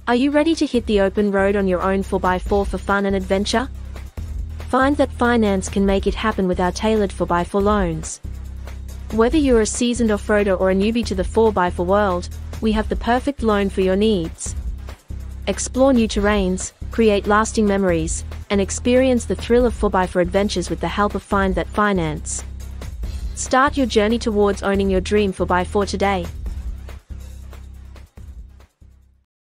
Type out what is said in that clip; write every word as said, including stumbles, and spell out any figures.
Are you ready to hit the open road on your own four by four for fun and adventure? Find that finance can make it happen with our tailored four by four loans. Whether you're a seasoned off-roader or a newbie to the four by four world, we have the perfect loan for your needs. Explore new terrains, create lasting memories, and experience the thrill of four by four adventures with the help of Find That Finance. Start your journey towards owning your dream four by four today.